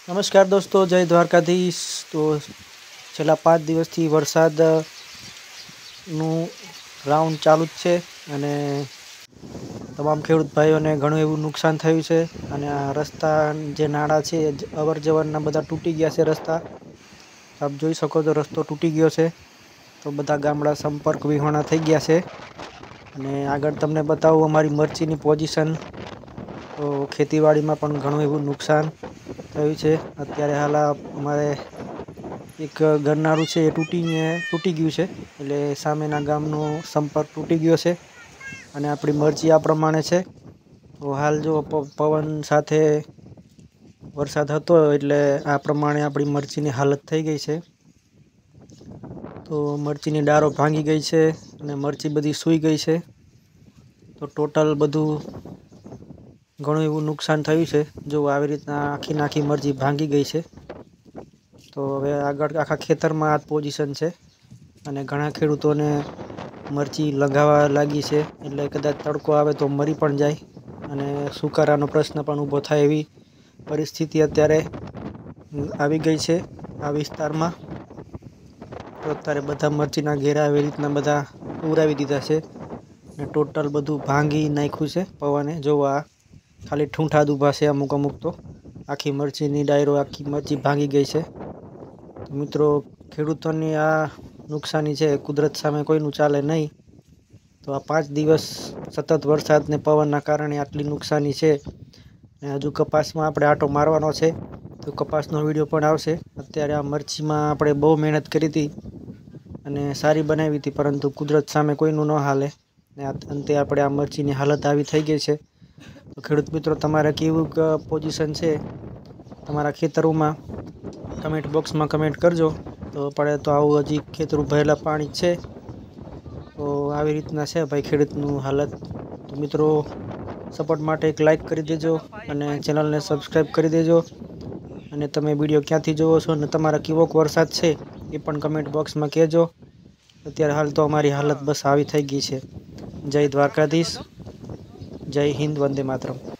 નમસ્કાર દોસ્તો, જય દ્વારકાધીશ। તો છેલ્લા 5 દિવસથી વરસાદનું રાઉન્ડ ચાલુ જ છે અને તમામ ખેડૂત ભાઈઓને ઘણું એવું નુકસાન થયું છે અને આ રસ્તા જે નાળા છે અવર જવરના બધા તૂટી ગયા છે રસ્તા। આપ જોઈ શકો છો રસ્તો તૂટી ગયો છે, તો બધા ગામડા સંપર્ક વિહોણા થઈ ગયા છે। અને આગળ તમને બતાવું અમારી મરચીની પોઝિશન। તો ખેતીવાડીમાં પણ ઘણું એવું નુકસાન થયું છે। અત્યારે હાલ અમારે એક ગરનાળું છે એ તૂટી ગયું છે, એટલે સામેના ગામનો સંપર્ક તૂટી ગયો છે અને આપણી મરજી આ પ્રમાણે છે। તો હાલ જો પવન સાથે વરસાદ હતો એટલે આ પ્રમાણે આપણી મરચીની હાલત થઈ ગઈ છે। તો મરચીની ડાળો ભાંગી ગઈ છે અને મરચી બધી સૂઈ ગઈ છે। તો ટોટલ બધું ઘણું એવું નુકસાન થયું છે। જો આવી રીતના આખી મરચી ભાંગી ગઈ છે। તો હવે આગળ આખા ખેતરમાં આ પોઝિશન છે અને ઘણા ખેડૂતોને મરચી લગાવવા લાગી છે, એટલે કદાચ તડકો આવે તો મરી પણ જાય અને સુકારાનો પ્રશ્ન પણ ઊભો થાય એવી પરિસ્થિતિ અત્યારે આવી ગઈ છે આ વિસ્તારમાં। તો અત્યારે બધા મરચીના ઘેરા આવી રીતના બધા ઉરાવી દીધા છે ને ટોટલ બધું ભાંગી નાખ્યું છે પવને। જો આ ખાલી ઠૂંઠા જ ઊભા છે અમુક તો આખી મરચીની ડાયરો આખી મરચી ભાંગી ગઈ છે। તો મિત્રો, ખેડૂતોની આ નુકસાની છે, કુદરત સામે કોઈનું ચાલે નહીં। તો આ 5 દિવસ સતત વરસાદ ને પવનના કારણે આટલી નુકસાની છે ને હજુ કપાસમાં આપણે આંટો મારવાનો છે, તો કપાસનો વિડીયો પણ આવશે। અત્યારે આ મરચીમાં આપણે બહુ મહેનત કરી હતી અને સારી બનાવી હતી, પરંતુ કુદરત સામે કોઈનું ન હાલે ને અંતે આપણે આ મરચીની હાલત આવી થઈ ગઈ છે। તો ખેડૂત મિત્રો, તમારે કેવું પોઝિશન છે તમારા ખેતરોમાં કમેન્ટ બોક્સમાં કમેન્ટ કરજો। તો પડે તો આવું હજી ખેતરું ભરેલા પાણી છે, તો આવી રીતના છે ભાઈ ખેડૂતનું હાલત। તો મિત્રો, સપોર્ટ માટે એક લાઈક કરી દેજો અને ચેનલને સબસ્ક્રાઈબ કરી દેજો। અને તમે વિડીયો ક્યાંથી જોવો છો અને તમારા કેવોક વરસાદ છે એ પણ કમેન્ટ બોક્સમાં કહેજો। અત્યારે હાલ તો અમારી હાલત બસ આવી થઈ ગઈ છે। જય દ્વારકાધીશ, જય હિન્દ, વંદે માતરમ।